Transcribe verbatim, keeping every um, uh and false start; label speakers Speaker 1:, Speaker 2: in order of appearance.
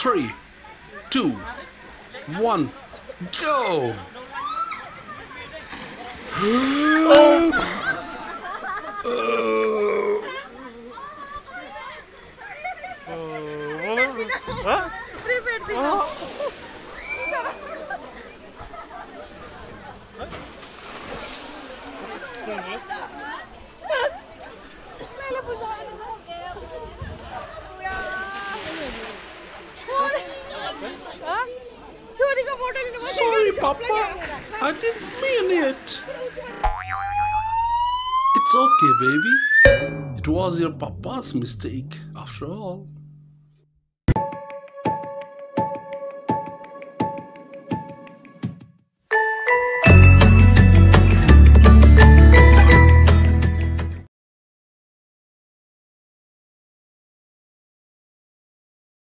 Speaker 1: three, two, one, go! Sorry, Papa. I didn't mean it. It's okay, baby. It was your papa's mistake, after all.